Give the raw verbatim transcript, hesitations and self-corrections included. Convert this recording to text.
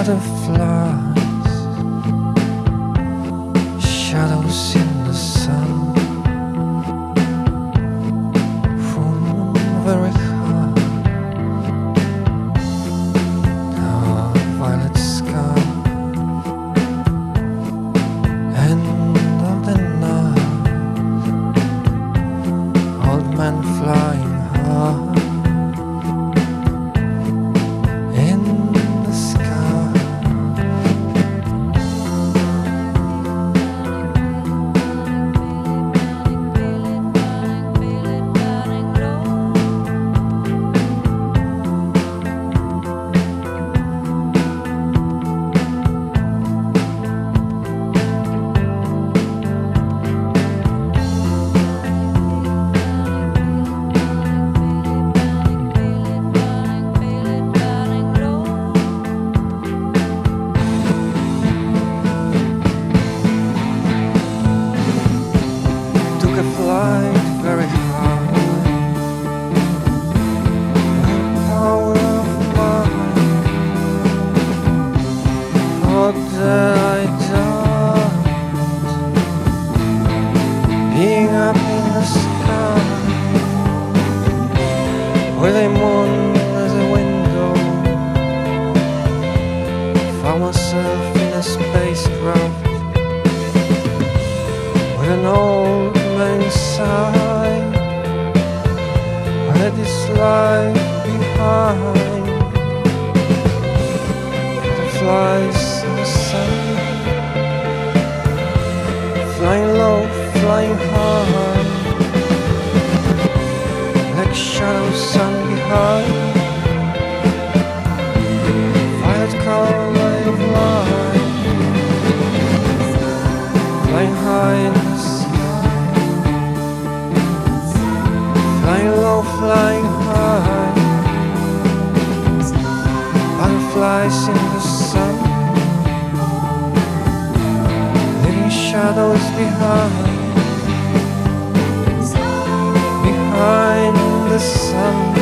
butterflies, shadows in the sun, from very high, the violet sky, end of the night, old man flying high. Flight very high, the power of mind, thought that I died, being up in the sky, with a moon as a window, found myself in a spacecraft, with an old inside, I had this life behind, butterflies in the sun, flying low, flying high, like shadows sun behind, violet color ray of light, flying high in the sun. Flying low, flying high, butterflies in the sun, leaving shadows behind, behind the sun.